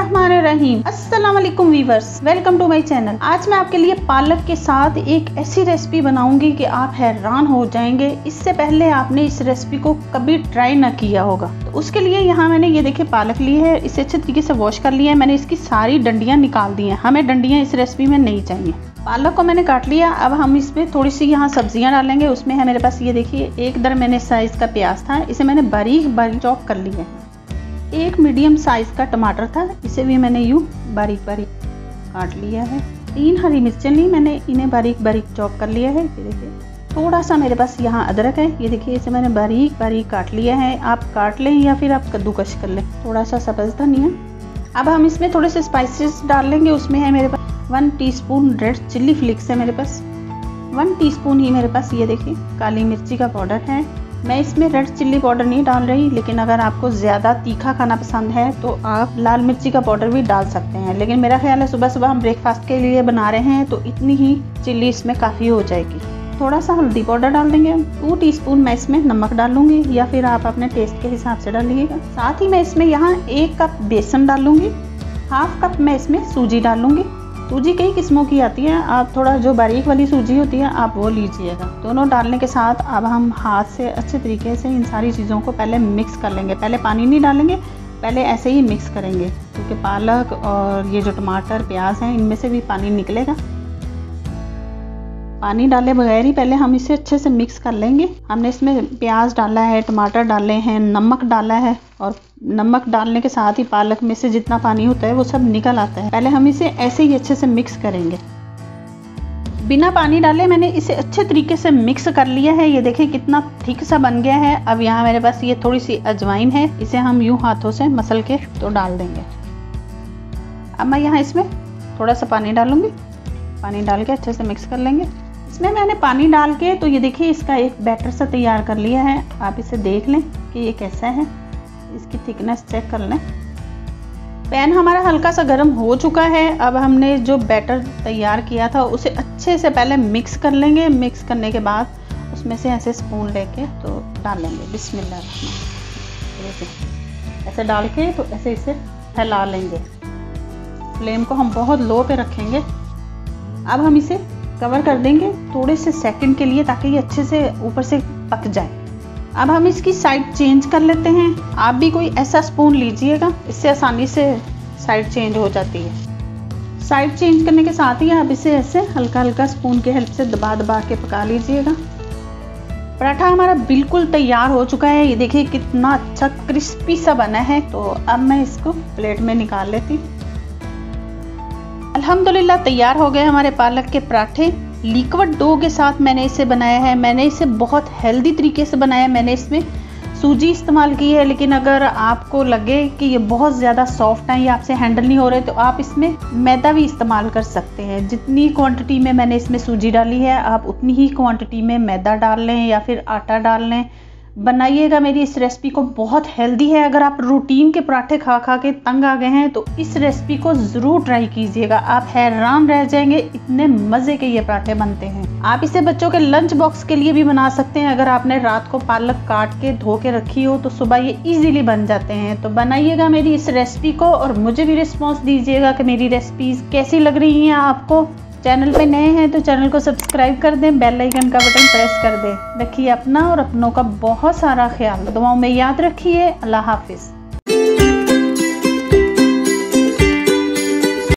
बिस्मिल्लाहिर्रहमानिर्रहीम। अस्सलाम वालेकुम viewers, welcome to my channel. आज मैं आपके लिए पालक के साथ एक ऐसी रेसिपी बनाऊंगी कि आप हैरान हो जाएंगे। इससे पहले आपने इस रेसिपी को कभी ट्राई ना किया होगा। तो उसके लिए यहाँ मैंने ये देखिए पालक ली है, इसे अच्छे तरीके से वॉश कर लिया है। मैंने इसकी सारी डंडियाँ निकाल दी हैं, हमें डंडियाँ इस रेसिपी में नहीं चाहिए। पालक को मैंने काट लिया। अब हम इसमें थोड़ी सी यहाँ सब्जियाँ डालेंगे। उसमें है मेरे पास ये देखिए एक दरमियाने साइज़ का प्याज था, इसे मैंने बारीक बारीक चॉप कर लिया है। एक मीडियम साइज़ का टमाटर था, इसे भी मैंने यूँ बारीक बारीक काट लिया है। 3 हरी मिर्चें ली मैंने, इन्हें बारीक बारीक चॉप कर लिया है। ये देखिए थोड़ा सा मेरे पास यहाँ अदरक है, ये देखिए इसे मैंने बारीक बारीक काट लिया है। आप काट लें या फिर आप कद्दूकश कर लें। थोड़ा सा सब्ज़ धनिया। अब हम इसमें थोड़े से स्पाइसेस डाल लेंगे। उसमें है मेरे पास 1 टीस्पून रेड चिल्ली फ्लेक्स है मेरे पास, 1 टीस्पून ही मेरे पास ये देखिए काली मिर्ची का पाउडर है। मैं इसमें रेड चिल्ली पाउडर नहीं डाल रही, लेकिन अगर आपको ज़्यादा तीखा खाना पसंद है तो आप लाल मिर्ची का पाउडर भी डाल सकते हैं। लेकिन मेरा ख्याल है सुबह सुबह हम ब्रेकफास्ट के लिए बना रहे हैं तो इतनी ही चिल्ली इसमें काफ़ी हो जाएगी। थोड़ा सा हल्दी पाउडर डाल देंगे। 2 टीस्पून मैं इसमें नमक डालूंगी, या फिर आप अपने टेस्ट के हिसाब से डालिएगा। साथ ही मैं इसमें यहाँ 1 कप बेसन डालूंगी, 1/2 कप मैं इसमें सूजी डालूंगी। सूजी कई किस्मों की आती है, आप थोड़ा जो बारीक वाली सूजी होती है आप वो लीजिएगा। दोनों डालने के साथ अब हम हाथ से अच्छे तरीके से इन सारी चीज़ों को पहले मिक्स कर लेंगे। पहले पानी नहीं डालेंगे, पहले ऐसे ही मिक्स करेंगे, क्योंकि पालक और ये जो टमाटर प्याज हैं इनमें से भी पानी निकलेगा। पानी डाले बगैर ही पहले हम इसे अच्छे से मिक्स कर लेंगे। हमने इसमें प्याज डाला है, टमाटर डाले हैं, नमक डाला है, और नमक डालने के साथ ही पालक में से जितना पानी होता है वो सब निकल आता है। पहले हम इसे ऐसे ही अच्छे से मिक्स करेंगे। बिना पानी डाले मैंने इसे अच्छे तरीके से मिक्स कर लिया है। ये देखिए कितना थिक सा बन गया है। अब यहाँ मेरे पास ये थोड़ी सी अजवाइन है, इसे हम यूँ हाथों से मसल के तो डाल देंगे। अब मैं यहाँ इसमें थोड़ा सा पानी डालूंगी, पानी डाल के अच्छे से मिक्स कर लेंगे। इसमें मैंने पानी डाल के तो ये देखिए इसका एक बैटर सा तैयार कर लिया है। आप इसे देख लें कि ये कैसा है, इसकी थिकनेस चेक कर लें। पैन हमारा हल्का सा गर्म हो चुका है। अब हमने जो बैटर तैयार किया था उसे अच्छे से पहले मिक्स कर लेंगे। मिक्स करने के बाद उसमें से ऐसे स्पून लेके तो डालेंगे। बिस्मिल्लाह ऐसे डाल के तो ऐसे इसे फैला लेंगे। फ्लेम को हम बहुत लो पे रखेंगे। अब हम इसे कवर कर देंगे थोड़े से सेकंड के लिए, ताकि ये अच्छे से ऊपर से पक जाए। अब हम इसकी साइड चेंज कर लेते हैं। आप भी कोई ऐसा स्पून लीजिएगा, इससे आसानी से साइड चेंज हो जाती है। साइड चेंज करने के साथ ही आप इसे ऐसे हल्का हल्का स्पून की हेल्प से दबा दबा के पका लीजिएगा। पराठा हमारा बिल्कुल तैयार हो चुका है। ये देखिए कितना अच्छा क्रिस्पी सा बना है। तो अब मैं इसको प्लेट में निकाल लेती हूँ। अल्हम्दुलिल्लाह तैयार हो गए हमारे पालक के पराठे। लिक्विड डो के साथ मैंने इसे बनाया है। मैंने इसे बहुत हेल्दी तरीके से बनाया। मैंने इसमें सूजी इस्तेमाल की है, लेकिन अगर आपको लगे कि ये बहुत ज़्यादा सॉफ्ट है या आपसे हैंडल नहीं हो रहे तो आप इसमें मैदा भी इस्तेमाल कर सकते हैं। जितनी क्वांटिटी में मैंने इसमें सूजी डाली है आप उतनी ही क्वांटिटी में मैदा डाल लें या फिर आटा डाल लें। बनाइएगा मेरी इस रेसिपी को, बहुत हेल्दी है। अगर आप रूटीन के पराठे खा खा के तंग आ गए हैं तो इस रेसिपी को ज़रूर ट्राई कीजिएगा। आप हैरान रह जाएंगे, इतने मज़े के ये पराठे बनते हैं। आप इसे बच्चों के लंच बॉक्स के लिए भी बना सकते हैं। अगर आपने रात को पालक काट के धो के रखी हो तो सुबह ये इजीली बन जाते हैं। तो बनाइएगा मेरी इस रेसिपी को और मुझे भी रिस्पॉन्स दीजिएगा कि मेरी रेसिपीज़ कैसी लग रही हैं आपको। चैनल पे नए हैं तो चैनल को सब्सक्राइब कर दें, बेल आइकन का बटन प्रेस कर दें। रखिए अपना और अपनों का बहुत सारा ख्याल। दुआओं में याद रखिए। अल्लाह हाफिज़।